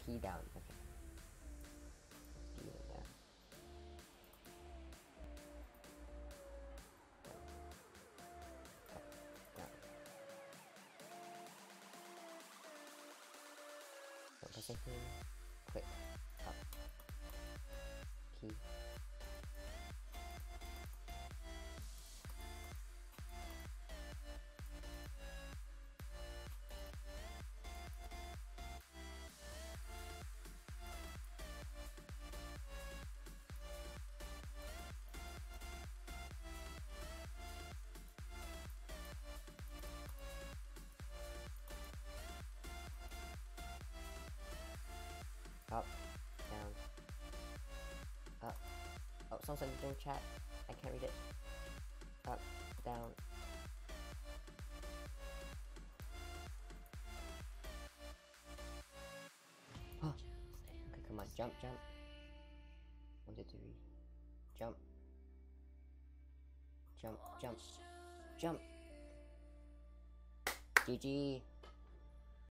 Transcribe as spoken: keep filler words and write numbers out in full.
key down. Okay. Key down. Down. Don't press anything. Click. Up. Key. Up, down, up. Oh, someone said in chat. I can't read it. Up, down. Oh. Okay, come on, jump, jump. One, two, three. Jump. Jump, jump, jump. G G.